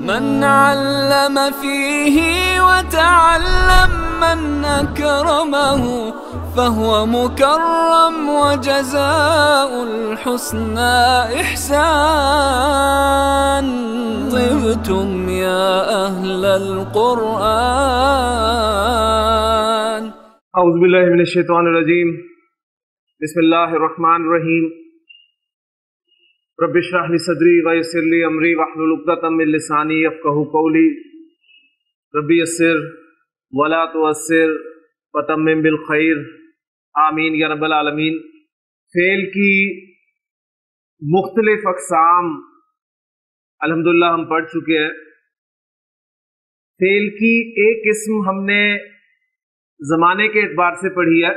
من علم فيه وتعلم من أكرمه فهو مكرم وجزاء الحسنى إحسان. طبتم يا أهل القرآن. اعوذ باللہ من الشیطان الرجیم. بسم اللہ الرحمن الرحیم. رب اشرح لي صدری ویسر لي امری واحلل عقدۃ من لسانی یفقہوا قولی. رب یسر ولا تعسر وتمم بالخیر. آمین یا رب العالمین. فعل کی مختلف اقسام الحمدللہ ہم پڑھ چکے ہیں. فعل کی ایک قسم ہم نے زمانے کے اعتبار سے پڑھی ہے.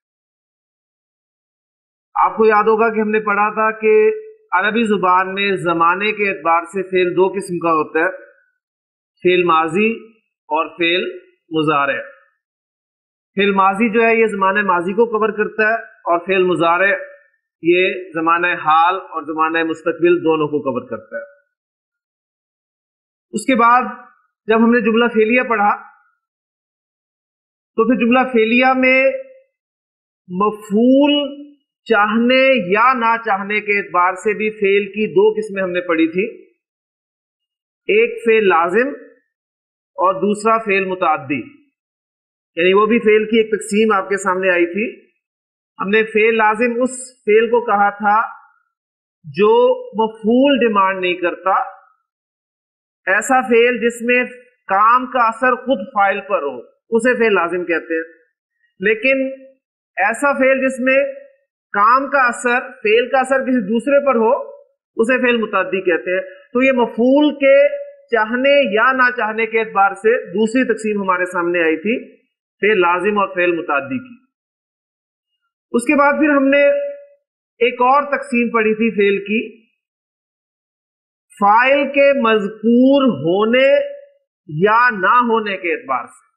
آپ کو یاد ہوگا کہ ہم نے پڑھا تھا کہ عربی زبان میں زمانے کے اعتبار سے فعل دو قسم کا ہوتا ہے، فعل ماضی اور فعل مضارع. فعل ماضی جو ہے یہ زمانہ ماضی کو کور کرتا ہے، اور فعل مضارع یہ زمانہ حال اور زمانہ مستقبل دونوں کو کور کرتا ہے. اس کے بعد جب ہم نے جملہ فعلیہ پڑھا تو پھر جملہ فعلیہ میں مفعول چاہنے یا نہ چاہنے کے اعتبار سے بھی فعل کی دو قسمیں ہم نے پڑھی تھی. ایک فعل لازم اور دوسرا فعل متعدی، یعنی وہ بھی فعل کی ایک تقسیم آپ کے سامنے آئی تھی. ہم نے فعل لازم اس فعل کو کہا تھا جو مفعول ڈیمانڈ نہیں کرتا، ایسا فعل جس میں کام کا اثر خود فاعل پر ہو اسے فعل لازم کہتے ہیں. لیکن ایسا فعل جس میں کام کا اثر، فعل کا اثر کسی دوسرے پر ہو اسے فعل متعدی کہتے ہیں. تو یہ مفعول کے چاہنے یا نہ چاہنے کے اعتبار سے دوسری تقسیم ہمارے سامنے آئی تھی، فعل لازم اور فعل متعدی کی. اس کے بعد پھر ہم نے ایک اور تقسیم پڑھی تھی فعل کی، فاعل کے مذکور ہونے یا نہ ہونے کے اعتبار سے.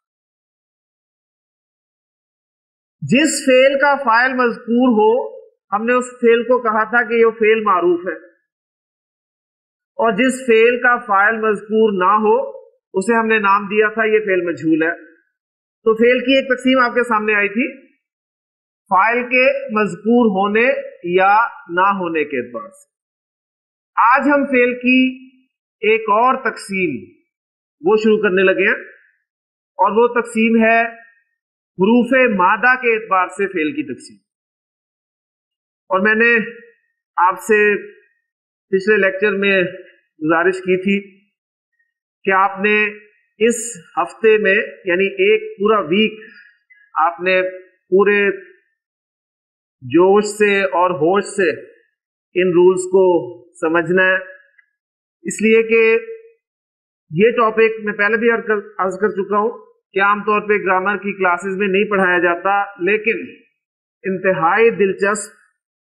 جس فعل کا فاعل مذکور ہو ہم نے اس فعل کو کہا تھا کہ یہ فعل معروف ہے، اور جس فعل کا فاعل مذکور نہ ہو اسے ہم نے نام دیا تھا یہ فعل مجہول ہے. تو فعل کی ایک تقسیم آپ کے سامنے آئی تھی، فاعل کے مذکور ہونے یا نہ ہونے کے اعتبار سے. آج ہم فعل کی ایک اور تقسیم وہ شروع کرنے لگے ہیں، اور وہ تقسیم ہے حروف مادہ کے اعتبار سے فعل کی تقسیم. اور میں نے آپ سے پچھلے لیکچر میں گزارش کی تھی کہ آپ نے اس ہفتے میں، یعنی ایک پورا ویک، آپ نے پورے جوش سے اور ہوش سے ان رولز کو سمجھنا ہے. اس لیے کہ یہ ٹاپک میں پہلے بھی عرض کر چکا ہوں کہ عام طور پہ گرامر کی کلاسز میں نہیں پڑھایا جاتا، لیکن انتہائی دلچسپ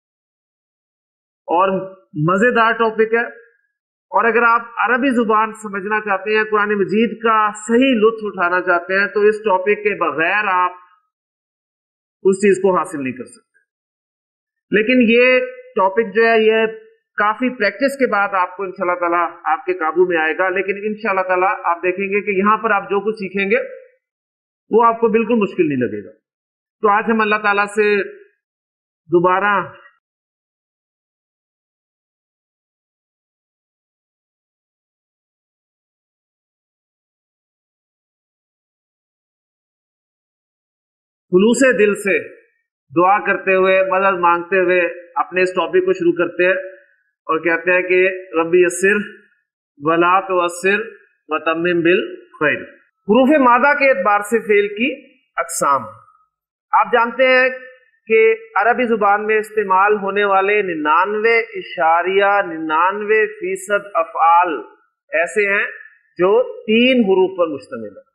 اور مزیدار ٹاپک ہے. اور اگر آپ عربی زبان سمجھنا چاہتے ہیں، قرآن مجید کا صحیح لطف اٹھانا چاہتے ہیں، تو اس ٹاپک کے بغیر آپ اس چیز کو حاصل نہیں کر سکتے. لیکن یہ ٹاپک جو ہے یہ کافی پریکٹس کے بعد آپ کو انشاءاللہ تعالیٰ آپ کے قابو میں آئے گا. لیکن انشاءاللہ تعالیٰ آپ دیکھیں گے کہ یہاں پر آپ جو کچھ سیکھیں گے وہ آپ کو بالکل مشکل نہیں لگے گا. تو آج ہم اللہ تعالیٰ سے دوبارہ خلوص دل سے دعا کرتے ہوئے، مدد مانگتے ہوئے اپنے اس ٹاپک کو شروع کرتے ہیں، اور کہتے ہیں کہ ربی یسر ولا تعسر وتمم بالخیر. حروف مادہ کے اعتبار سے فعل کی اقسام. آپ جانتے ہیں کہ عربی زبان میں استعمال ہونے والے 99.99% افعال ایسے ہیں جو 3 حروف پر مشتمل ہے.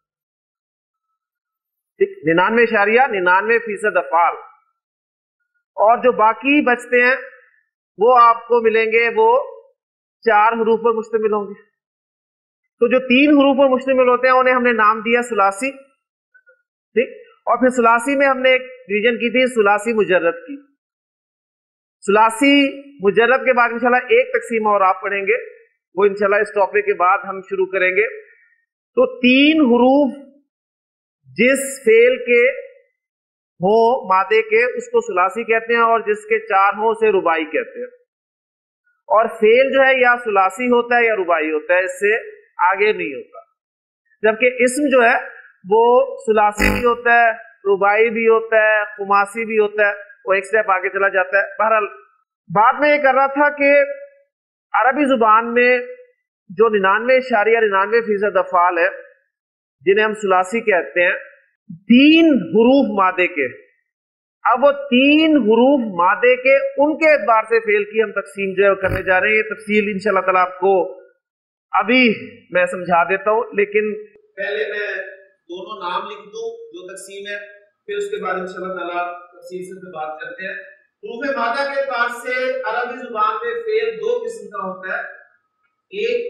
99.99% افعال. اور جو باقی بچتے ہیں وہ آپ کو ملیں گے، وہ 4 حروف پر مشتمل ہوں گے. تو جو 3 حروف پر مشتمل ہوتے ہیں انہیں ہم نے نام دیا ثلاثی. ٹھیک. اور پھر ثلاثی میں ہم نے ایک ڈویژن کی تھی ثلاثی مجرد کی. ثلاثی مجرد کے بعد انشاءاللہ ایک تقسیم اور آپ پڑھیں گے، وہ इंशाल्लाह इस टॉपिक के बाद हम शुरू करेंगे। तो 3 हुरूफ जिस फेल के हो मादे के उसको सुलासी कहते हैं, और जिसके 4 हो उसे रुबाई कहते हैं। और फेल जो है या सुलासी होता है या रुबाई होता है, इससे आगे नहीं होता। जबकि इस्म जो है वो सुलासी भी होता है, रुबाई भी होता है, खुमासी भी होता है, वो एक स्टेप आगे चला जाता है। बहरहाल बात में ये कर रहा था कि अरबी जुबान में जो 99.99% अफ़आल है जिन्हें हम सुलासी कहते हैं, 3 हुरूफ मादे के, अब वो 3 हुरूफ मादे के उनके एतबार से फेल की हम तकसीम जो है करने जा रहे हैं। ये तफसील इंशाल्लाह ताला आपको अभी मैं समझा देता हूं, लेकिन पहले मैं दोनों नाम लिख दूं जो तकसीम है, फिर उसके बाद इंशाल्लाह ताला तफसील से बात करते हैं। हुरूफ मादा के एतबार से अरबी जुबान में फेल 2 किस्म का होता है। एक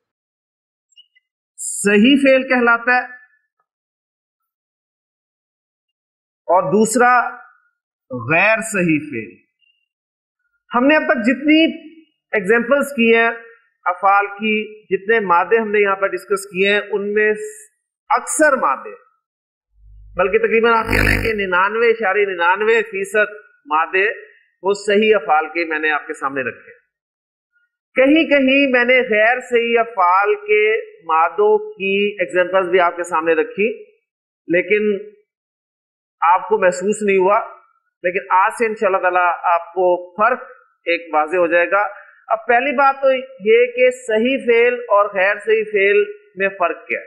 सही फेल कहलाता है और दूसरा गैर सही फेल। हमने अब तक जितनी एग्जांपल्स की हैं अफाल की, जितने मादे हमने यहां पर डिस्कस किए हैं, उनमें अक्सर मादे, बल्कि तकरीबन आप कह लें कि 99.99% मादे वो सही अफाल के मैंने आपके सामने रखे। कहीं कहीं मैंने गैर सही अफाल के मादों की एग्जांपल्स भी आपके सामने रखी, लेकिन आपको महसूस नहीं हुआ। लेकिन आज से इंशाल्लाह ताला आपको फर्क एक वाज़ेह हो जाएगा। अब पहली बात तो ये कि सही फेल और गैर सही फेल में फर्क क्या है।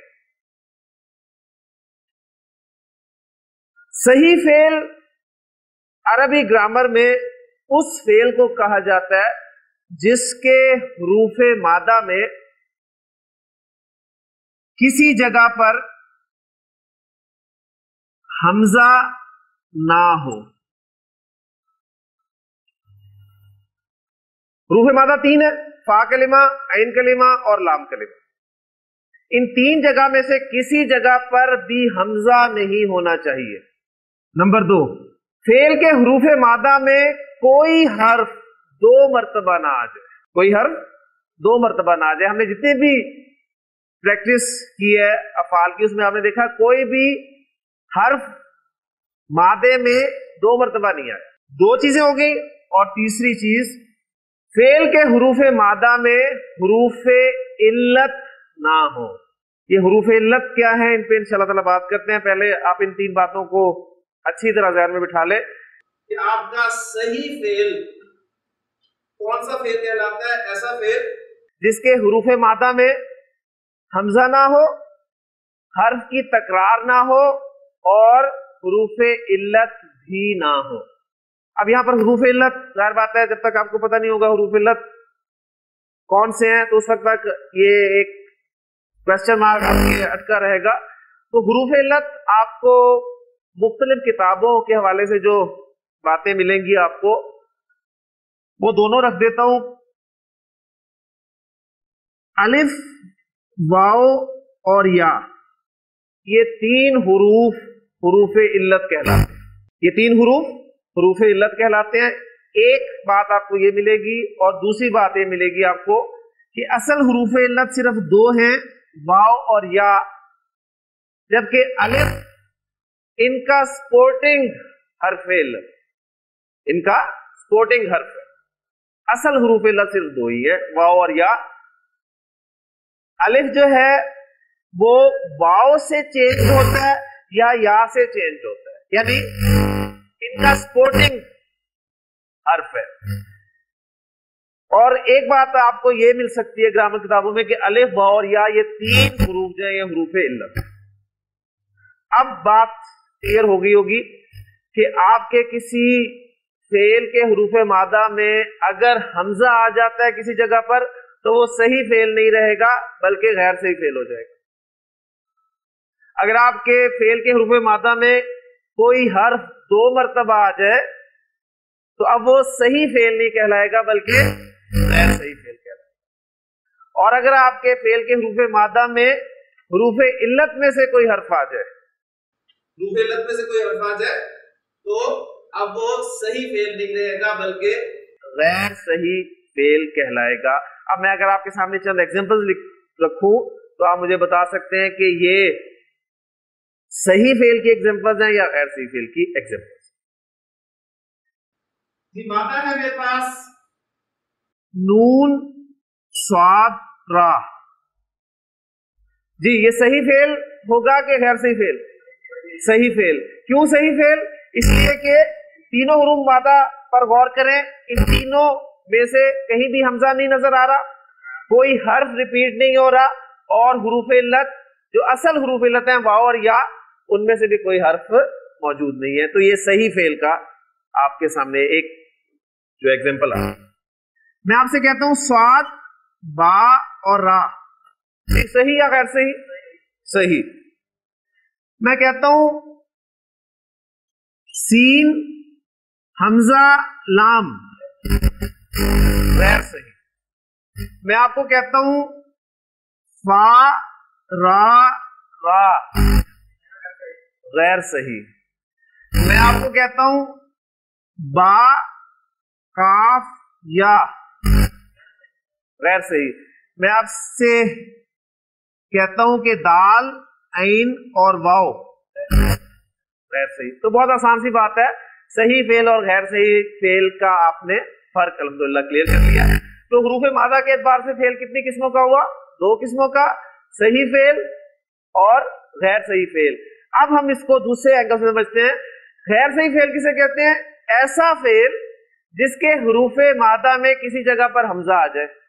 सही फेल अरबी ग्रामर में उस फेल को कहा जाता है जिसके हुरूफे मादा में किसी जगह पर हमजा ना हो। हुरूफे मादा 3 है, फा कलिमा, ऐन कलिमा और लाम कलिमा। इन 3 जगह में से किसी जगह पर भी हमजा नहीं होना चाहिए। नंबर 2, फेल के हुरूफे मादा में कोई हर्फ 2 मरतबा ना आ जाए। कोई हर्फ 2 मरतबा ना आ जाए। हमने जितने भी प्रैक्टिस की है अफाल की, उसमें आपने देखा कोई भी हर्फ मादे में 2 मरतबा नहीं आया। 2 चीजें हो गई। और तीसरी चीज, फेल के हुरूफे मादा में हुरूफे इल्लत ना हो। ये हुरूफे इल्लत क्या है, इन पे इंशाल्लाह ताला बात करते हैं। पहले आप इन 3 बातों को अच्छी तरह ज़हन में बिठा ले कि आपका सही फेल कौन सा फेल कहलाता है। ऐसा फेल जिसके हुरूफे मादा में हमजा ना हो, हर्फ की तकरार ना हो और हुरूफे इल्लत भी ना हो। अब यहां पर हुरूफे इल्लत, जाहिर बात है जब तक आपको पता नहीं होगा हुरूफे इल्लत कौन से हैं, तो उस वक्त तक ये एक क्वेश्चन मार्क आपके अटका रहेगा। तो हुरूफे इल्लत आपको मुख्तलिफ किताबों के हवाले से जो बातें मिलेंगी आपको, वो दोनों रख देता हूं। अलिफ, वाओ और या, ये 3 हुरूफ हुरूफे इल्लत कहलाते हैं। ये 3 हुरूफ हुरूफे इल्लत कहलाते हैं। एक बात आपको ये मिलेगी और दूसरी बात ये मिलेगी आपको कि असल हुरूफे इल्लत सिर्फ 2 हैं, वाओ और या, जबकि अलिफ इनका स्पोर्टिंग हर्फ है, इनका स्पोर्टिंग हर्फ है। असल हुरूफ इल्लत सिर्फ 2 ही है, वाओ और या। अलिफ जो है वो वाओ से चेंज होता है या से चेंज होता है, यानी इनका स्पोर्टिंग हर्फ है। और एक बात आपको ये मिल सकती है ग्रामर किताबों में कि अलिफ, वाओ और या, ये 3 हुरूफ जो है ये हुरूफे इल्लत। अब बात क्लियर हो गई होगी कि आपके किसी फेल के हुरूफे मादा में अगर हमजा आ जाता है किसी जगह पर, तो वो सही फेल नहीं रहेगा बल्कि गैर सही फेल हो जाएगा। अगर आपके फेल के हुरूफे मादा में कोई हर्फ 2 मरतबा आ जाए, तो अब वो सही फेल नहीं कहलाएगा बल्कि गैर सही फेल कहलाएगा। और अगर आपके फेल के हुरूफे मादा में हुरूफे इल्लत में से कोई हर्फ आ जाए, हुरूफे इल्लत में से कोई हर्फ आ जाए, तो अब वो सही फेल नहीं रहेगा बल्कि गैर सही फेल कहलाएगा। अब मैं अगर आपके सामने चंद एग्जांपल्स रखूं तो आप मुझे बता सकते हैं कि ये सही फेल की एग्जांपल्स हैं या गैर सही फेल की एग्जांपल्स। जी माता है मेरे पास नून स्वाद रा, जी ये सही फेल होगा कि गैर सही फेल? सही फेल। क्यों सही फेल? इसलिए कि तीनों हुरूफ मादा पर गौर करें, इन तीनों में से कहीं भी हमजा नहीं नजर आ रहा, कोई हर्फ रिपीट नहीं हो रहा, और हुरूफ इल्लत जो असल हुरूफ इल्लत हैं वाव और या, उनमें से भी कोई हर्फ मौजूद नहीं है। तो ये सही फेल का आपके सामने एक जो एग्जांपल है। मैं आपसे कहता हूं स्वाद बा और रा, सही या गैर सही? सही। मैं कहता हूं सीन हमजा लाम, गैर सही। मैं आपको कहता हूं फा रा रा, गैर सही। मैं आपको कहता हूं बा काफ या, गैर सही। मैं आपसे कहता हूं कि दाल ऐन और वाव, गैर सही। तो बहुत आसान सी बात है, सही फेल और गैर सही फेल का आपने फर्क अल्हम्दुलिल्लाह क्लियर कर लिया है। तो हुरूफ मादा के एतबार से फेल कितनी किस्मों का हुआ? 2 किस्मों का, सही फेल और गैर सही फेल। अब हम इसको दूसरे एंगल से समझते हैं। गैर सही फेल किसे कहते हैं? ऐसा फेल जिसके हुरूफ मादा में किसी जगह पर हमजा आ जाए,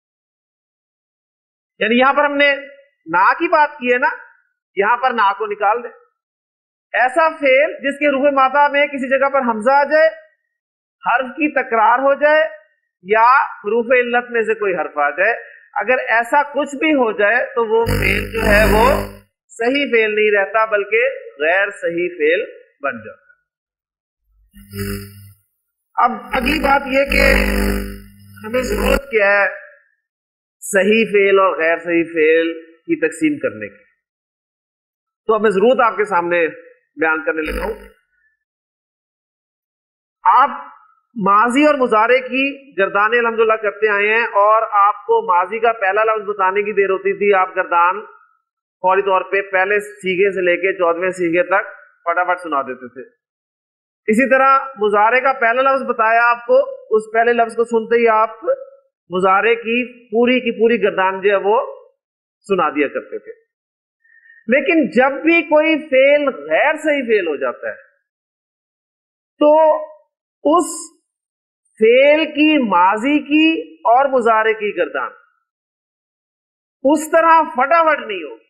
यानी यहां पर हमने ना की बात की है ना, यहां पर ना को निकाल दे। ऐसा फेल जिसके हुरूफ मादा में किसी जगह पर हमजा आ जाए, हर्फ की तकरार हो जाए, या हुरूफ इल्लत में से कोई हर्फ आ जाए। अगर ऐसा कुछ भी हो जाए तो वो फेल जो है वो सही फेल नहीं रहता, बल्कि गैर सही फेल बन जाता। अब अगली बात यह कि हमें जरूरत क्या है सही फेल और गैर सही फेल की तकसीम करने की। तो अब मैं जरूरत आपके सामने बयान करने लगा हूं। आप माजी और मुजारे की गर्दाने अल्हम्दुलिल्लाह करते आए हैं, और आपको माजी का पहला लफ्ज बताने की देर होती थी, आप गर्दान फौरी तौर पे पहले सीगे से लेके 14वें सीगे तक फटाफट सुना देते थे। इसी तरह मुजारे का पहला लफ्ज बताया आपको, उस पहले लफ्ज को सुनते ही आप मुजारे की पूरी गर्दान जो है वो सुना दिया करते थे। लेकिन जब भी कोई फेल गैर सही फेल हो जाता है तो उस फेल की माजी की और मुजारे की गर्दान उस तरह फटाफट नहीं होगी,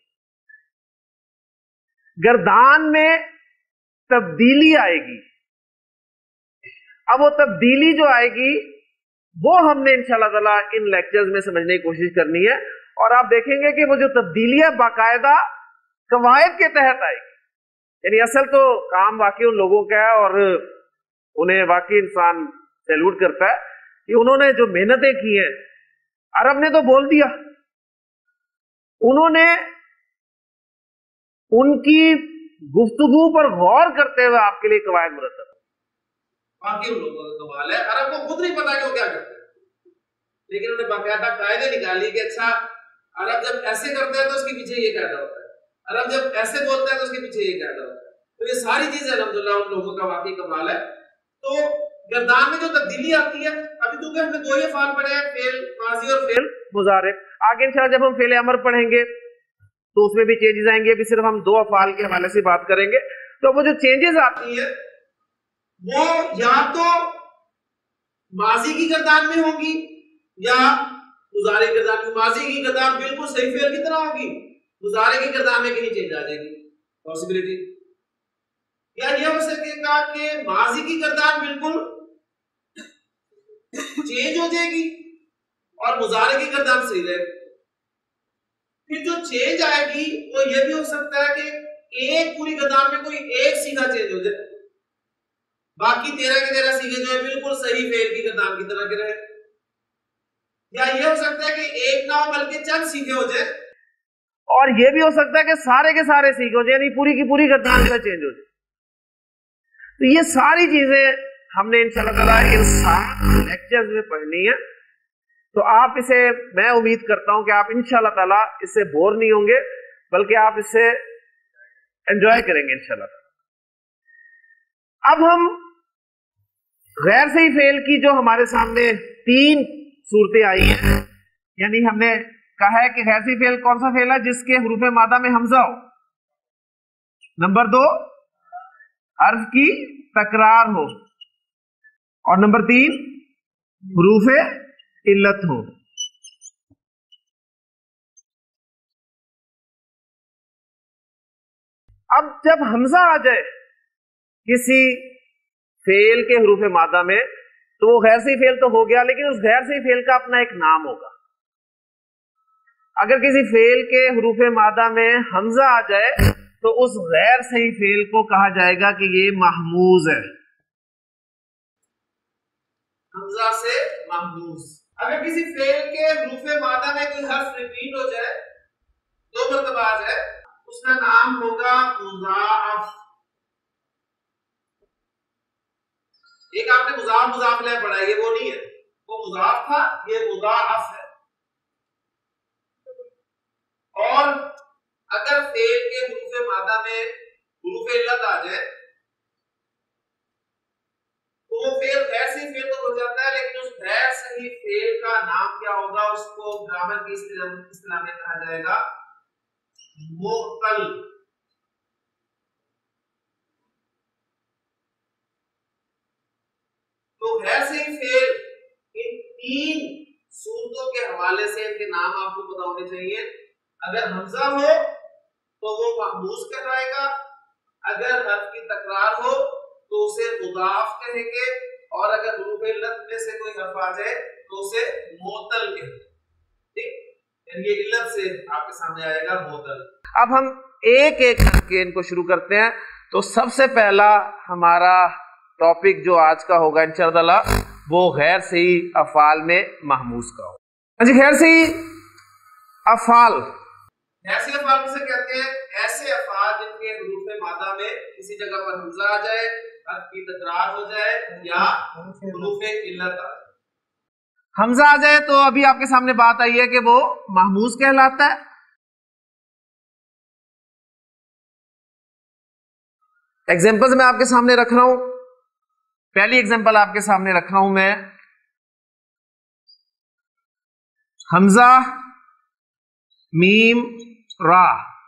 गर्दान में तब्दीली आएगी। अब वो तब्दीली जो आएगी वो हमने इंशाअल्लाह ताला इन लेक्चर्स में समझने की कोशिश करनी है, और आप देखेंगे कि वो जो तब्दीली है बाकायदा कवायद के तहत आएगी। यानी असल तो काम वाकई उन लोगों का है, और उन्हें वाकई इंसान सैल्यूट करता है कि उन्होंने जो मेहनतें की हैं। अरब ने तो बोल दिया, उन्होंने उनकी गुफ्तगू पर गौर करते हुए आपके लिए कवायद मुरतब। बाकी उन लोगों का कमाल है, अरब को खुद नहीं पता कि वो क्या करते हैं, लेकिन उन्हें बाकायदा कायदे निकाली कि अच्छा अरब जब ऐसे करते हैं तो उसके पीछे ये कायदा होता है, अरब जब ऐसे बोलते हैं तो उसके पीछे ये कायदा होता है। तो ये सारी चीजें अल्हम्दुलिल्लाह उन लोगों का वाकई कमाल है। तो गर्दान में जो तब्दीली आती है, अभी तो हमने 2 ही अफ़ाल पढ़े हैं, फेल माजी और फेल मुजारे। आगे इंशाअल्लाह जब हम फेल अमर पढ़ेंगे तो उसमें भी चेंजेस आएंगे। अभी सिर्फ हम 2 अफ़ाल के हवाले से बात करेंगे। तो वो जो चेंजेस आती है वो या तो माजी की गर्दान में होगी या मुजारे की गर्दान में। माजी की गर्दान बिल्कुल सही फेल की तरह होगी, मुजारे की गर्दान में कहीं चेंज आ जाएगी, पॉसिबिलिटी। या यह हो सकेगा कि माजी की गर्दान बिल्कुल चेंज हो जाएगी और मुजारे की गर्दान सही रहेगी। फिर जो चेंज आएगी वो ये भी हो सकता है कि एक पूरी गर्दान में कोई एक सीधा चेंज हो जाए, बाकी 13 के 13 सीधे जो है बिल्कुल सही फेल की गर्दान की तरह के रहे। या ये हो सकता है कि एक ना हो बल्कि चंद सीधे हो जाए, और ये भी हो सकता है कि सारे के सारे सीधे हो जाए, यानी पूरी की पूरी गर्दान का चेंज हो जाए। तो ये सारी चीजें हमने इंशाअल्लाह ताला इन 7 लेक्चर्स में पढ़नी है। تو آپ اسے، میں امید کرتا ہوں کہ آپ انشاءاللہ تعالی اس سے بور نہیں ہوں گے، بلکہ آپ اس سے انجوائے کریں گے انشاءاللہ تعالی۔ اب ہم غیر صحیح فعل کی جو ہمارے سامنے 3 صورتیں آئی ہیں، یعنی ہم نے کہا ہے کہ غیر صحیح فعل کون سا فعل ہے جس کے حروف مادہ میں حمزہ ہو، نمبر 2 حرف کی تکرار ہو، اور نمبر 3 حروف علت ہو۔ اب جب حمزہ آ جائے کسی فعل کے حروف مادہ میں تو وہ غیر صحیح فعل تو ہو گیا، لیکن اس غیر صحیح فعل کا اپنا ایک نام ہوگا۔ اگر کسی فعل کے حروف مادہ میں حمزہ آ جائے تو اس غیر صحیح فعل کو کہا جائے گا کہ یہ محموز ہے، حمزہ سے محموز۔ اگر کسی فعل کے حروف مادہ میں کوئی حرف ریپیٹ ہو جائے، 2 مرتبہ آ جائے، اس کا نام ہوگا مضاعف۔ ایک آپ نے مضاف مضاف الیہ پڑھا ہے، یہ وہ نہیں ہے، وہ مضاف تھا، یہ مضاعف ہے۔ اور اگر فعل کے حروف مادہ میں حروف علت آ جائے تو وہ فعل غیر صحیح فعل تو ہو جاتا ہے، لیکن اس غیر صحیح فعل کا نام کیا ہوگا؟ اس کو گرامر کی اصطلاح میں کہا جائے گا معتل۔ تو غیر صحیح فعل ان 3 صورتوں کے حوالے سے ان کے نام آپ کو پتہ ہونے چاہیے۔ اگر حمزہ ہو تو وہ محموز کہلائے گا، اگر حرف کی تکرار ہو تو اسے مضاعف کہیں گے، اور اگر حروف علت میں سے کوئی حرف آ جائے تو اسے معتل کہیں گے۔ ٹھیک، یعنی یہ علت سے آپ کے سامنے آئے گا معتل۔ اب ہم ایک ایک کر کے ان کو شروع کرتے ہیں۔ تو سب سے پہلا ہمارا ٹاپک جو آج کا ہوگا انشاءاللہ وہ غیر صحیح افعال میں محموز کا ہوگا۔ جی، غیر صحیح افعال، ایسے افعال سے کہتے ہیں ایسے افعال جن کے حروف مادہ میں کسی جگہ پر حمزہ آ جائے، حرف کی تکرار ہو جائے یا حروف علت آ جائے۔ حمزہ آ جائے تو ابھی آپ کے سامنے بات آئی ہے کہ وہ محموز کہلاتا ہے۔ ایگزامپلز میں آپ کے سامنے رکھ رہا ہوں۔ پہلی ایگزامپل آپ کے سامنے رکھ رہا ہوں میں، حمزہ میم را،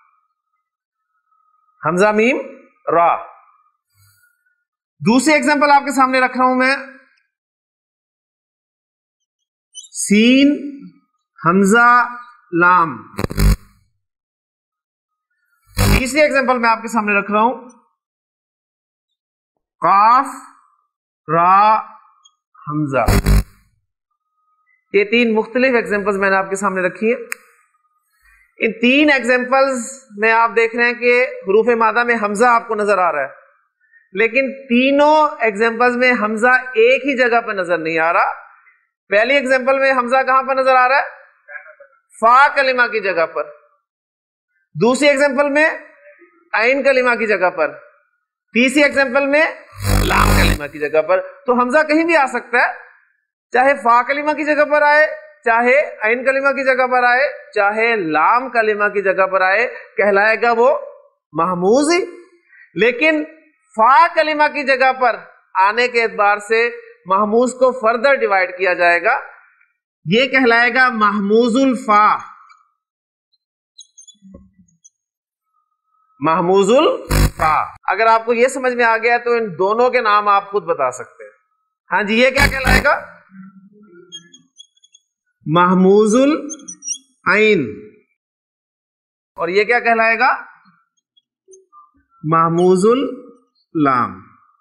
حمزہ میم را۔ دوسری ایگزامپل آپ کے سامنے رکھ رہا ہوں میں، سین حمزہ لام۔ تیسری ایگزامپل میں آپ کے سامنے رکھ رہا ہوں، قاف را حمزہ۔ یہ 3 مختلف ایگزامپلز میں نے آپ کے سامنے رکھی ہیں۔ ان 3 ایگزامپلز میں آپ دیکھ رہے ہیں کہ حروف مادہ میں حمزہ آپ کو نظر آ رہا ہے، لیکن تینوں ایگزامپلز میں حمزہ ایک ہی جگہ پہ نظر نہیں آ رہا۔ پہلی ایگزامپل میں حمزہ کہاں پر نظر آ رہا ہے؟ فا کلمہ کی جگہ پر۔ دوسری ایگزامپل میں عین کلمہ کی جگہ پر۔ تیسری ایگزامپل میں لام کلمہ کی جگہ پر۔ تو حمزہ کہیں بھی آ سکتا ہے، چاہے فا کلمہ کی جگہ پر آئے، چاہے عین کلمہ کی جگہ پر آئے، چاہے لام کلمہ کی جگہ پر آئے، کہلائے گا وہ محموز ہی۔ لیکن فا کلمہ کی جگہ پر آنے کے اعتبار سے محموز کو فردر ڈیوائیڈ کیا جائے گا، یہ کہلائے گا محموز الفا۔ محموز الفا۔ اگر آپ کو یہ سمجھ میں آ گیا تو ان دونوں کے نام آپ خود بتا سکتے ہیں۔ ہاں جی، یہ کیا کہلائے گا؟ محموز العین۔ اور یہ کیا کہلائے گا؟ محموز اللام۔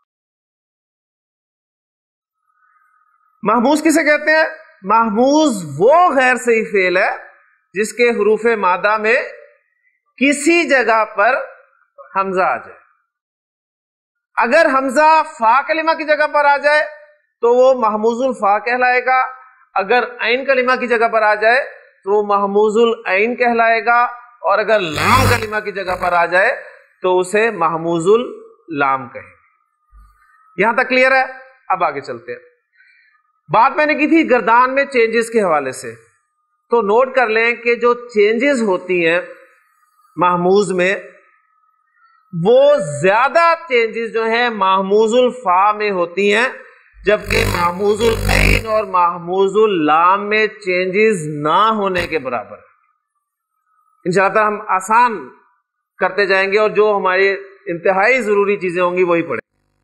محموز کسے کہتے ہیں؟ محموز وہ غیر صحیح فعل ہے جس کے حروف مادہ میں کسی جگہ پر حمزہ آ جائے۔ اگر حمزہ فا کلمہ کی جگہ پر آ جائے تو وہ محموز الفا کہلائے گا، اگر عین کلمہ کی جگہ پر آ جائے تو وہ محموز العین کہلائے گا، اور اگر لام کلمہ کی جگہ پر آ جائے تو اسے محموز اللام کہیں۔ یہاں تک کلیئر ہے؟ اب آگے چلتے ہیں۔ بات میں نے کی تھی گردان میں چینجز کے حوالے سے، تو نوٹ کر لیں کہ جو چینجز ہوتی ہیں محموز میں، وہ زیادہ چینجز جو ہیں محموز الفا میں ہوتی ہیں، جبکہ محموز العین اور محموز اللام میں چینجز نہ ہونے کے برابر۔ انشاءاللہ تعالی ہم آسان کرتے جائیں گے اور جو ہماری انتہائی ضروری چیزیں ہوں گی وہی پڑھیں۔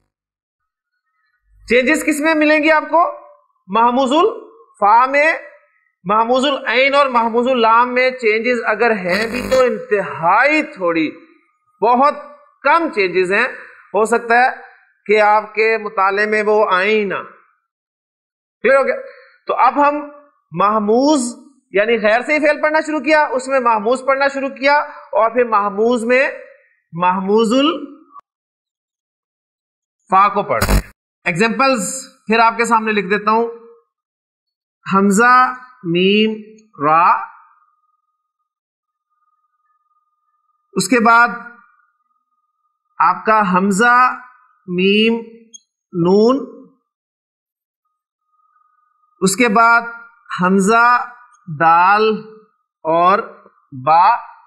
چینجز کس میں ملیں گی آپ کو؟ محموز الفا میں، محموز العین اور محموز اللام میں چینجز اگر ہیں بھی تو انتہائی تھوڑی، بہت کم چینجز ہیں، ہو سکتا ہے کہ آپ کے مطالعے میں وہ آئیں نہ۔ کلیئر ہو گیا؟ تو اب ہم محموز یعنی غیر سے ہی فعل پڑھنا شروع کیا، اس میں محموز پڑھنا شروع کیا، اور پھر محموز میں محموز الفا کو پڑھ رہے ہیں۔ ایگزامپلز پھر آپ کے سامنے لکھ دیتا ہوں۔ حمزہ میم را، اس کے بعد آپ کا حمزہ میم نون، اس کے بعد حمزہ دال اور با،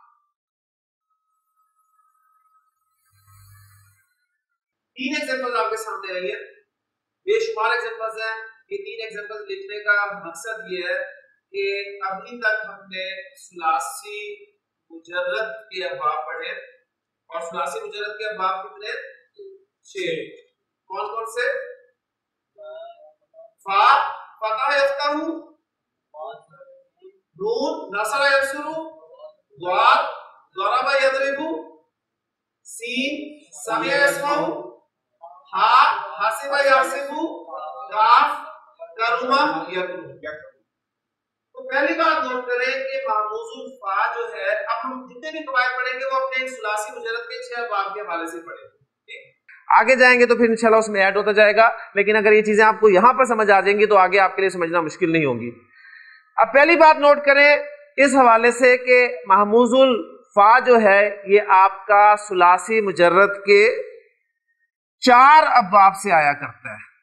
تین ایگزامپل آپ کے سامنے آئی ہیں، بے شمار ایگزامپلز ہیں۔ یہ تین ایگزامپل لکھنے کا مقصد یہ ہے کہ ابھی تک ہم نے ثلاثی مجرد کے ابواب پڑھے، اور ثلاثی مجرد کے ابواب کتنے؟ 6۔ کون کون سے؟ فا فتح یفتح، نون نصر ینصر، ضاد ضرب یضرب، سین سمع یسمع، ہا حسب یحسب، کاف کرم یکرم۔ تو پہلی بات نوٹ کریں کہ محموز الفا جو ہے، اب ہم جتنے بھی قواعد پڑھیں گے وہ اپنے ثلاثی مجرد کے 6 ابواب کے حوالے سے پڑھیں گے۔ آگے جائیں گے تو پھر انشاءاللہ اس میں ایڈ ہوتا جائے گا، لیکن اگر یہ چیزیں آپ کو یہاں پر سمجھ آ جائیں گی تو آگے آپ کے لیے سمجھنا مشکل نہیں ہوگی۔ اب پہلی بات نوٹ کریں اس حوالے سے کہ محموز الفا جو ہے یہ آپ کا ثلاثی مجرد کے 4 ابواب سے آیا کرتا ہے۔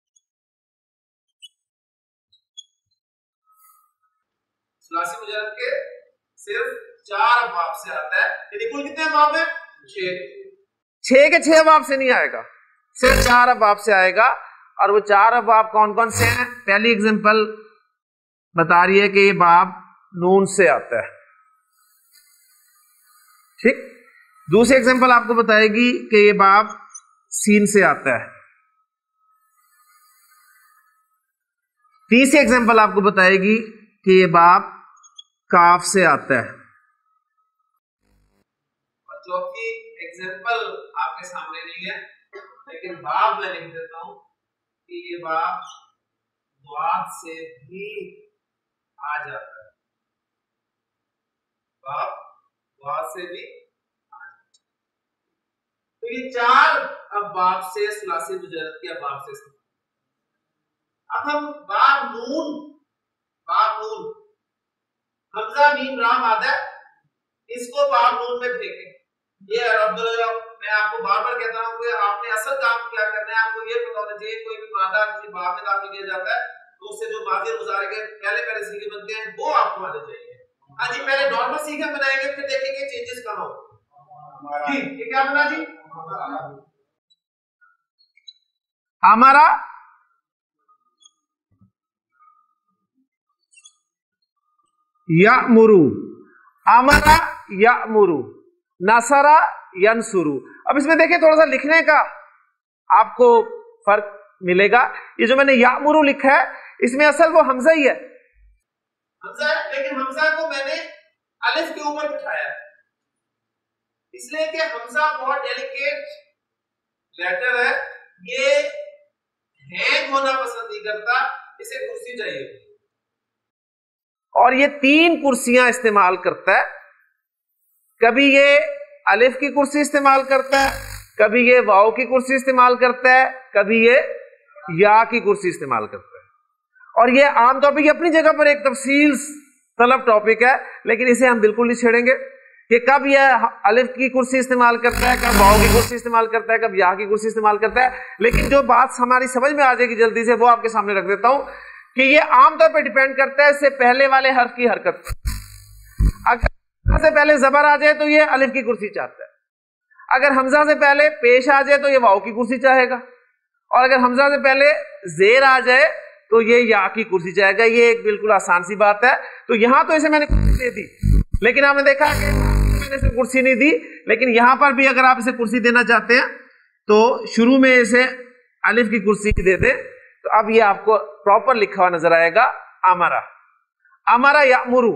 ثلاثی مجرد کے صرف 4 ابواب سے آتا ہے، یعنی کل کتنے ابواب ہیں؟ 6 کے 6 ابواب سے نہیں آئے گا، صرف 4 ابواب سے آئے گا۔ اور وہ 4 ابواب کون کون سے ہیں؟ پہلی اگزامپل بتا رہی ہے کہ یہ باب نون سے آتا ہے، ٹھیک۔ دوسری اگزامپل آپ کو بتائے گی کہ یہ باب سین سے آتا ہے۔ تیسری اگزامپل آپ کو بتائے گی کہ یہ باب کاف سے آتا ہے۔ اور چوتھی ایگزامپل آپ کے سامنے نہیں ہے، لیکن باب میں لکھ دیتا ہوں کہ یہ باب ضاد سے بھی آ جاتا ہے، باب ضاد سے بھی آ جاتا ہے۔ تو یہ 4 ابواب سے ثلاثی مجرد کے ابواب سے۔ اب ہم باب نون حمزہ میم رام آدھا ہے، اس کو باب نون میں پھینکیں۔ یہ عبداللہ میں آپ کو بار بار کہتا ہوں کہ آپ نے اصل کام کیا کرنا ہے، آپ کو یہ پتا ہونا چاہیے کوئی بھی مادہ کسی باب میں داخل کیا جاتا ہے تو اس سے جو ماضی اور مضارع کے پہلے سیغے بنتے ہیں وہ آپ کو آنے چاہیے۔ ہاں جی، پہلے نارمل سیغے بنائیں گے، پھر دیکھیں گے چینجز کہاں ہو جی۔ یہ کیا بنا جی؟ ہمارا یأمرو، امرا یأمرو، نصرا ینصرو۔ اب اس میں دیکھیں تھوڑا سا لکھنے کا آپ کو فرق ملے گا۔ یہ جو میں نے یأمرو لکھا ہے اس میں اصل وہ حمزہ ہی ہے، حمزہ ہے، لیکن حمزہ کو میں نے الف کے اوپر بٹھایا ہے، اس لیے کہ حمزہ بہت ڈیلیکیٹ لیٹر ہے، یہ ہینگ ہونا پسند نہیں کرتا، اسے کرسی چاہیے۔ اور یہ 3 کرسیاں استعمال کرتا ہے، کبھی یہ الف کی کرسی استعمال کرتا ہے، کبھی یہ واؤ کی کرسی استعمال کرتا ہے، کبھی یہ یا کی کرسی استعمال کرتا ہے۔ اور یہ عام طور پہ یہ اپنی جگہ پر ایک تفصیل طلب ٹاپک ہے، لیکن اسے ہم بالکل نہیں چھیڑیں گے کہ کب یہ الف کی کرسی استعمال کرتا ہے, کب واو کی کرسی استعمال کرتا ہے, کب یا کی کرسی استعمال کرتا ہے. لیکن جو بات ہماری سمجھ میں آ جائے گی جلدی سے, وہ آپ کے سامنے رکھ دیتا ہوں کہ یہ عام طور پہ ڈیپینڈ کرتا ہے اس سے پہلے والے حرف کی حرکت. اگر سے پہلے زبر آ جائے تو یہ الف کی کرسی چاہتا ہے, اگر حمزہ سے پہلے پیش آ جائے تو یہ واو کی کرسی چاہے گا, اور اگر حمزہ سے پہلے زیر آ جائے تو یہ یا کی کرسی چاہے گا. یہ ایک بالکل آسان سی بات ہے. تو یہاں تو اسے میں نے کرسی دے دی, لیکن آپ نے دیکھا کہ میں نے اسے کرسی نہیں دی, لیکن یہاں پر بھی اگر آپ اسے کرسی دینا چاہتے ہیں تو شروع میں اسے الف کی کرسی دے دیں. تو اب یہ آپ کو پراپر لکھا ہوا نظر آئے گا, امرا. امرا یامرو,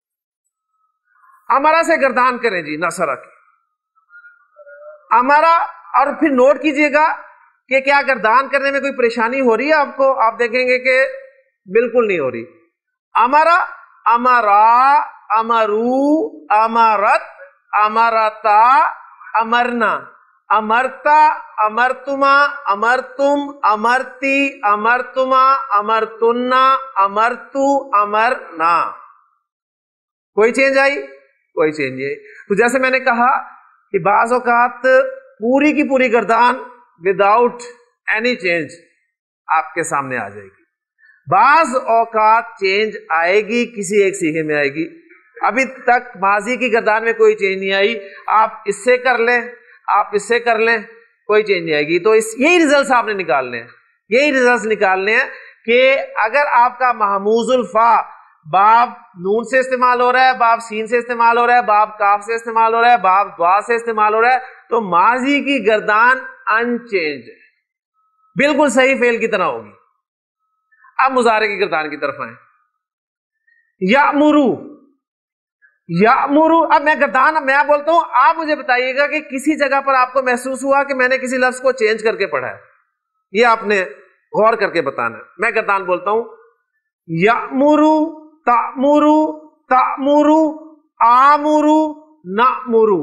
امرا سے گردان کریں جی, نصرہ کی امرا. اور پھر نوٹ کیجئے گا کہ کیا گردان کرنے میں کوئی پریشانی ہو رہی ہے آپ کو؟ آپ دیکھیں گے کہ بالکل نہیں ہو رہی. امرا, امرا, امرو, امرت, امرتا, امرنا, امرتا, امرتما, امرتم, امرتی, امرتما, امرتنا, امرتو, امرنا. کوئی چینج آئی؟ کوئی چینج نہیں. تو جیسے میں نے کہا کہ بعض اوقات پوری کی پوری گردان وداؤٹ اینی چینج آپ کے سامنے آ جائے گی, بعض اوقات چینج آئے گی, کسی ایک صیغے میں آئے گی. ابھی تک ماضی کی گردان میں کوئی چینج نہیں آئی, آپ اس سے کر لیں, آپ اس سے کر لیں, کوئی چینج نہیں آئے گی. تو یہی ریزلٹس آپ نے نکالنے ہیں, یہی ریزلٹس نکالنے ہیں کہ اگر آپ کا محموز الفا باب نون سے استعمال ہو رہا ہے, باب سین سے استعمال ہو رہا ہے, باب کاف سے استعمال ہو رہا ہے, باب دعا سے استعمال ہو رہا ہے, تو ماضی کی گردان انچینج ہے, بالکل صحیح فعل کی طرح ہوگی. اب مضارع کی گردان کی طرف آئیں. یامرو, یامرو. اب میں گردان میں بولتا ہوں, آپ مجھے بتائیے گا کہ کسی جگہ پر آپ کو محسوس ہوا کہ میں نے کسی لفظ کو چینج کر کے پڑھا ہے, یہ آپ نے غور کر کے بتانا ہے. میں گردان بولتا ہوں, یامرو, تامرو, تامرو, آمرو, نامرو.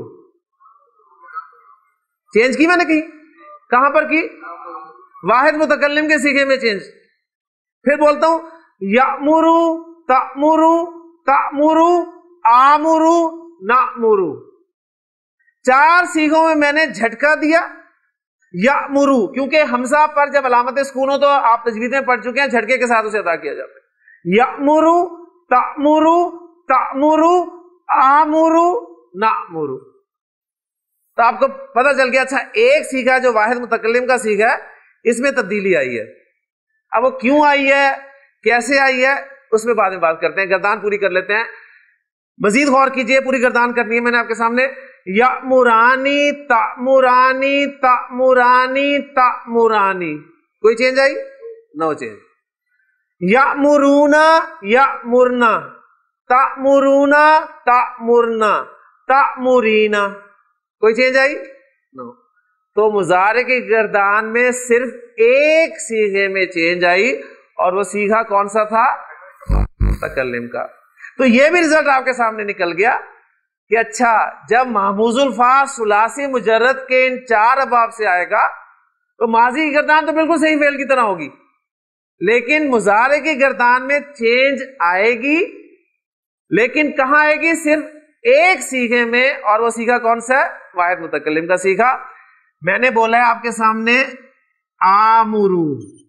چینج کی میں نے کی, کہاں پر کی؟ واحد متکلم کے صیغے میں چینج. پھر بولتا ہوں یامرو, تامرو, تامرو, آمرو, نامرو. چار صیغوں میں نے جھٹکا دیا یامرو, کیونکہ حمزہ پر جب علامت سکون ہو تو آپ تجوید میں پڑھ چکے ہیں, جھٹکے کے ساتھ اسے ادا کیا جاتا ہے. یامرو, تامرو, تامرو, آمرو, نامرو. تو آپ کو پتہ چل گیا اچھا ایک صیغہ جو واحد متکلم کا صیغہ ہے اس میں تبدیلی آئی ہے. اب وہ کیوں آئی ہے, کیسے آئی ہے, اس میں بعد میں بات کرتے ہیں. گردان پوری کر لیتے ہیں, مزید غور کیجئے, پوری گردان کرنی ہے میں نے آپ کے سامنے. یامرانی, تامرانی, تامرانی, تامرانی. کوئی چینج آئی؟ نو چینج. یامرونا, یامرنا, تامرونا, تامرنا, تامرینا. کوئی چینج آئی؟ نو. تو مضارع کی گردان میں صرف ایک صیغے میں چینج آئی, اور وہ صیغہ کون سا تھا؟ متکلم کا. تو یہ بھی رزلٹ آپ کے سامنے نکل گیا کہ اچھا جب محموز الفا ثلاثی مجرد کے ان چار ابواب سے آئے گا تو ماضی کی گردان تو بالکل صحیح فعل کی طرح ہوگی, لیکن مضارع کی گردان میں چینج آئے گی, لیکن کہاں آئے گی؟ صرف ایک صیغے میں, اور وہ صیغہ کون سا ہے؟ واحد متکلم کا صیغہ. میں نے بولا ہے آپ کے سامنے آمرو.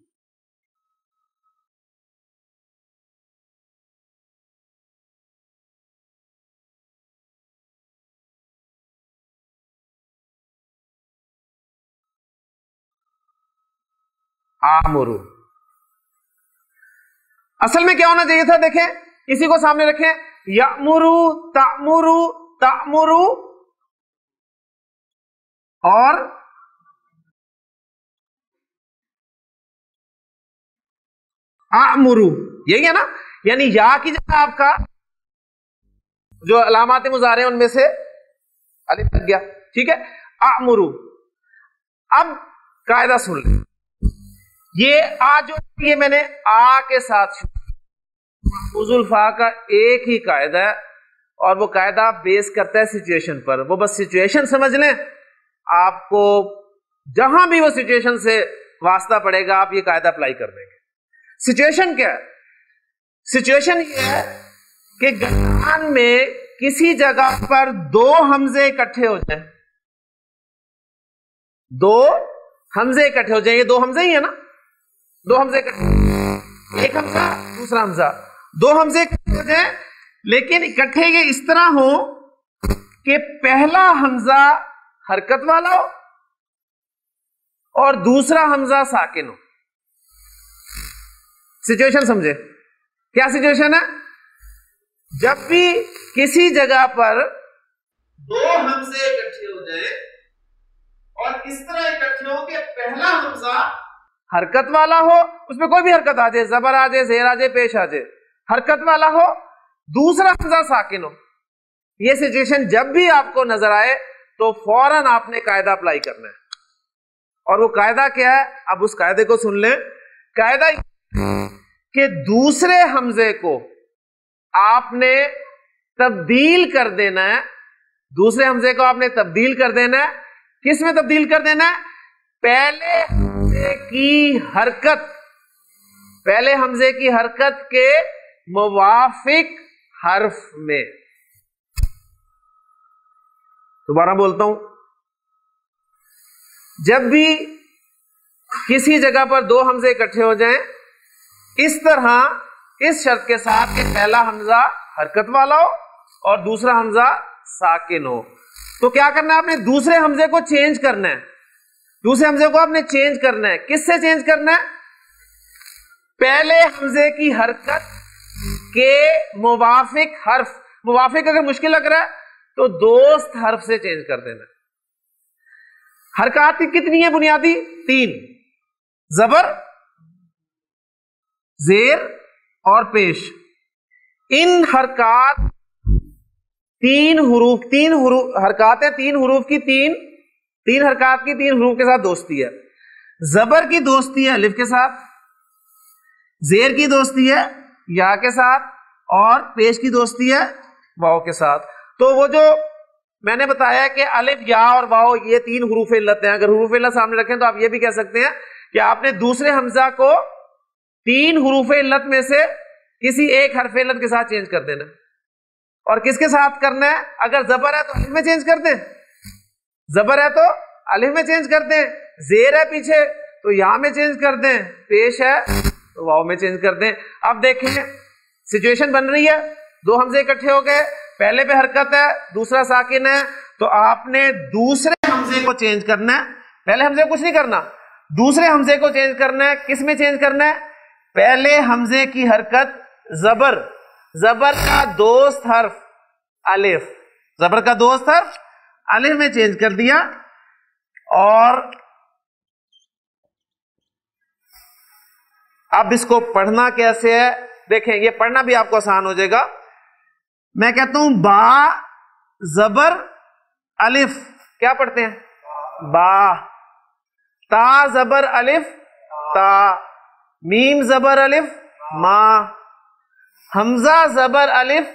آمرو اصل میں کیا ہونا چاہیے تھا؟ دیکھیں, اسی کو سامنے رکھیں. یامرو, تامرو, تامرو, اور آمرو. یہی ہے نا, یعنی یا کی جگہ آپ کا جو علامات مضارع ان میں سے الف لگ گیا. ٹھیک ہے, آمرو. اب قاعدہ سن لیں, یہ آ جو یہ میں نے آ کے ساتھ محفوظ الفا کا ایک ہی قاعدہ ہے, اور وہ قاعدہ بیس کرتا ہے سچویشن پر. وہ بس سچویشن سمجھ لیں, آپ کو جہاں بھی وہ سچویشن سے واسطہ پڑے گا آپ یہ قاعدہ اپلائی کر دیں گے. سچویشن کیا ہے؟ سچویشن یہ ہے کہ گردان میں किसी जगह पर दो हमजे इकट्ठे हो जाए, दो हमजे इकट्ठे हो जाए, ये दो हमजे ही है ना, दो हमजे इकट्ठे, एक हमजा दूसरा हमजा, दो हमजे इकट्ठे हो जाए, लेकिन इकट्ठे ये इस तरह हो कि पहला हमजा हरकत वाला हो और दूसरा हमजा साकिन हो। सिचुएशन समझे? क्या सिचुएशन है? जब भी किसी जगह पर दो हमजे इकट्ठे हो जाए और इस तरह इकट्ठे हो कि पहला हमजा हरकत वाला हो, उसमें कोई भी हरकत आ जाए, जबर आ जाए, जेर आ जाए, पेश आ जाए, हरकत वाला हो, दूसरा हमजा साकिन हो, ये सिचुएशन जब भी आपको नजर आए तो फौरन आपने कायदा अप्लाई करना है। और वो कायदा क्या है? अब उस कायदे को सुन लें। कायदा कि दूसरे हमजे को आपने तब्दील कर देना है, दूसरे हमजे को आपने तब्दील कर देना है। किस में तब्दील कर देना है? पहले हमजे की हरकत, पहले हमजे की हरकत के मुवाफिक हर्फ में। दोबारा बोलता हूं, जब भी किसी जगह पर दो हमजे इकट्ठे हो जाएं, इस तरह इस शर्त के साथ कि पहला हमजा हरकत वाला हो और दूसरा हमजा साकिन हो, तो क्या करना है? आपने दूसरे हमजे को चेंज करना है, दूसरे हमजे को आपने चेंज करना है। किससे चेंज करना है? पहले हमजे की हरकत के मुवाफिक हर्फ, मुवाफिक अगर मुश्किल लग रहा है तो दोस्त हर्फ से चेंज कर देना। हरकत कितनी है बुनियादी? 3, जबर, जेर और पेश। इन हरकत तीन हुरूफ हरकत है, 3 हुरूफ की तीन हरकत की 3 हुरूफ के साथ दोस्ती है। जबर की दोस्ती है अलिफ के साथ, जेर की दोस्ती है या के साथ, और पेश की दोस्ती है वाव के साथ। तो वो जो मैंने बताया कि अलिफ, या और वाव ये 3 हुरूफ इल्लत हैं। अगर हुरूफ इल्लत सामने रखें तो आप ये भी कह सकते हैं कि आपने दूसरे हमजा को 3 हुरूफ इल्लत में से किसी एक हरफ इल्लत के साथ चेंज कर देना। और किसके साथ करना है? अगर जबर है तो अलिफ में चेंज कर दें, जबर है तो अलिफ में चेंज कर दें, जेर है पीछे तो या में चेंज कर दें, पेश है तो वाव में चेंज कर दें। अब देखें सिचुएशन बन रही है, दो हमजे इकट्ठे हो गए, पहले पे हरकत है, दूसरा साकिन है, तो आपने दूसरे हमजे को चेंज करना है। पहले हमजे को कुछ नहीं करना, दूसरे हमजे को चेंज करना है। किस में चेंज करना है? पहले हमजे की हरकत जबर, जबर का दोस्त हर्फ अलिफ, जबर का दोस्त हर्फ अलिफ में चेंज कर दिया। और अब इसको पढ़ना कैसे है देखें, ये पढ़ना भी आपको आसान हो जाएगा। मैं कहता हूं बा जबर अलिफ, क्या पढ़ते हैं? बा। ता जबर अलिफ ता, मीम जबर अलिफ मा, हमजा जबर अलिफ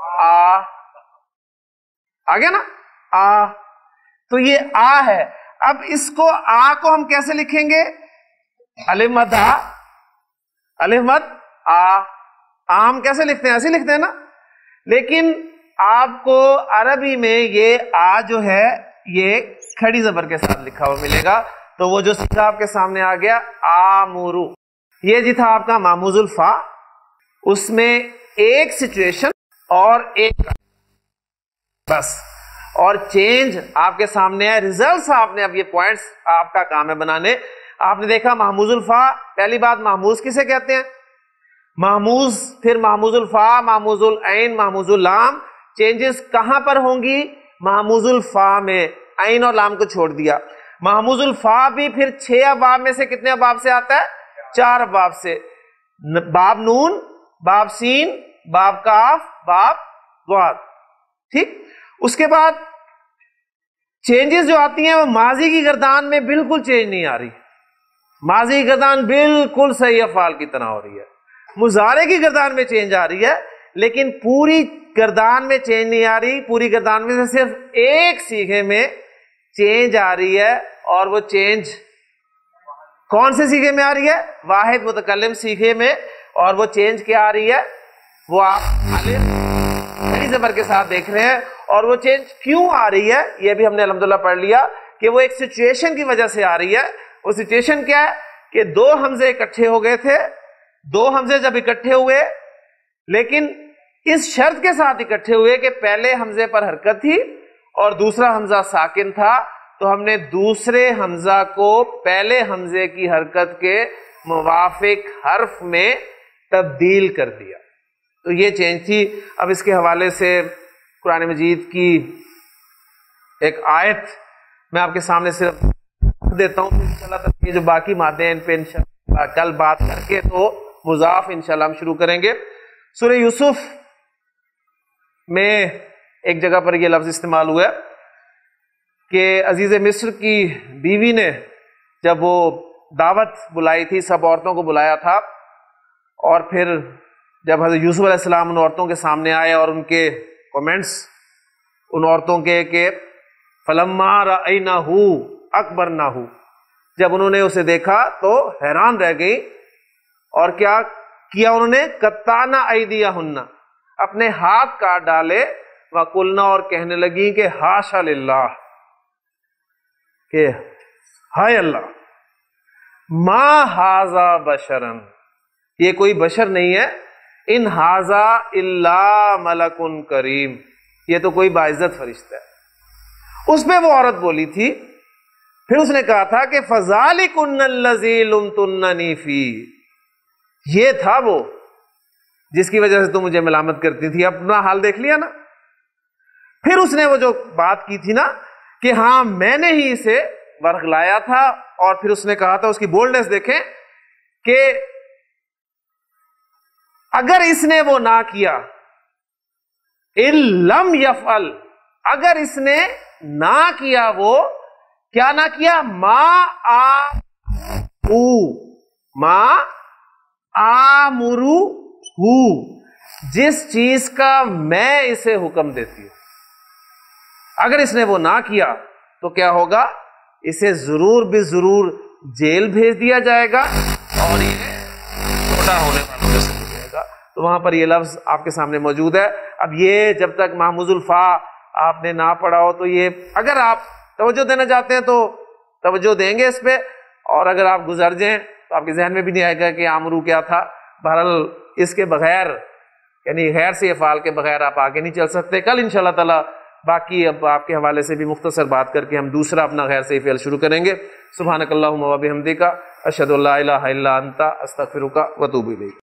आ गया ना? आ। तो ये आ है। अब इसको आ को हम कैसे लिखेंगे? अलिफ मद आ, अलिफ मद आ। आम कैसे लिखते हैं? ऐसे लिखते हैं ना। लेकिन आपको अरबी में ये आ जो है ये खड़ी जबर के साथ लिखा हुआ मिलेगा। तो वो जो सीखा आपके सामने आ गया आमुरु, ये जी था आपका मामूजुल फा। उसमें एक सिचुएशन और एक बस, और चेंज आपके सामने है। रिजल्ट्स आपने, अब ये पॉइंट्स आपका काम है बनाने। आपने देखा महमूजुल फा, पहली बात महमूज किसे कहते हैं? महमूज, फिर महमूजुल फा, महमूजुल ऐन, महमूजुल लाम। चेंजेस कहां पर होंगी? महमूजुल फा में, ऐन और लाम को छोड़ दिया। महमूजुल फा भी फिर 6 अबाब में से कितने अबाब से आता है? 4 अबाब से। बाब नून, बाब सीन, बाब काफ, बाब वाद। ठीक। उसके बाद चेंजेस जो आती हैं वो माजी की गर्दान में बिल्कुल चेंज नहीं आ रही, माजी की गर्दान बिल्कुल सही अफाल की तरह हो रही है। मुजारे की गर्दान में चेंज आ रही है, लेकिन पूरी गर्दान में चेंज नहीं आ रही। पूरी गर्दान में से सिर्फ एक सीखे में चेंज आ रही है, और वो चेंज कौन से सीखे में आ रही है? वाहिद मुतकल्लिम सीखे में। और वो चेंज क्या आ रही है? वो आप زبر کے ساتھ دیکھ رہے ہیں. اور وہ چینج کیوں آ رہی ہے یہ بھی ہم نے الحمدللہ پڑھ لیا کہ وہ ایک سچویشن کی وجہ سے آ رہی ہے. وہ سچویشن کیا ہے کہ دو حمزے اکٹھے ہو گئے تھے. دو حمزے جب اکٹھے ہوئے لیکن اس شرط کے ساتھ اکٹھے ہوئے کہ پہلے حمزے پر حرکت تھی اور دوسرا حمزہ ساکن تھا، تو ہم نے دوسرے حمزہ کو پہلے حمزے کی حرکت کے موافق حرف میں تبدیل کر دیا. تو یہ چینج تھی. اب اس کے حوالے سے قرآن مجید کی ایک آیت میں آپ کے سامنے صرف دیتا ہوں. انشاءاللہ تعالیٰ یہ جو باقی مادے ہیں ان پہ انشاءاللہ کل بات کر کے تو مضاف انشاءاللہ ہم شروع کریں گے. سورہ یوسف میں ایک جگہ پر یہ لفظ استعمال ہوا ہے کہ عزیز مصر کی بیوی نے جب وہ دعوت بلائی تھی، سب عورتوں کو بلایا تھا، اور پھر جب حضرت یوسف علیہ السلام ان عورتوں کے سامنے آئے اور ان کے کومنٹس ان عورتوں کے کہ فلما رأینہ اکبرنہ، جب انہوں نے اسے دیکھا تو حیران رہ گئی. اور کیا کیا انہوں نے؟ قطعنا ایدیہن، اپنے ہاتھ کاٹ ڈالے. وقلنا، اور کہنے لگی کہ حاشا للہ، کہ ہائے اللہ، ما ھذا بشرن، یہ کوئی بشر نہیں ہے، ان ھذا الا ملک کریم، یہ تو کوئی باعزت فرشتہ ہے. اس پہ وہ عورت بولی تھی. پھر اس نے کہا تھا کہ فذالکن الذی لمتننی فی، یہ تھا وہ جس کی وجہ سے تم مجھے ملامت کرتی تھی. اپنا حال دیکھ لیا نا. پھر اس نے وہ جو بات کی تھی نا کہ ہاں میں نے ہی اسے ورغلایا تھا، اور پھر اس نے کہا تھا، اس کی بولڈنس دیکھیں کہ اگر اس نے وہ نہ کیا، ان لم یفعل، اگر اس نے نہ کیا، وہ کیا نہ کیا؟ ما آمرو، جس چیز کا میں اسے حکم دیتی ہوں، اگر اس نے وہ نہ کیا تو کیا ہوگا؟ اسے ضرور بھی ضرور جیل بھیج دیا جائے گا اور یہ چھوٹا ہونے والوں میں سے ہو جائے گا. تو وہاں پر یہ لفظ آپ کے سامنے موجود ہے. اب یہ جب تک محمود الفا آپ نے نہ پڑھا ہو تو یہ اگر آپ توجہ دینا چاہتے ہیں تو توجہ دیں گے اس پہ، اور اگر آپ گزر جائیں تو آپ کے ذہن میں بھی نہیں آئے گا کہ آمرو کیا تھا. بہرحال اس کے بغیر، یعنی غیر سے افعال کے بغیر آپ آگے نہیں چل سکتے. کل انشاءاللہ تعالی باقی اب آپ کے حوالے سے بھی مختصر بات کر کے ہم دوسرا اپنا غیر سے فعل شروع کریں گے. سبحانک اللہم و بحمدک، اشہد ان لا الہ الا انت، استغفرک و اتوب الیک.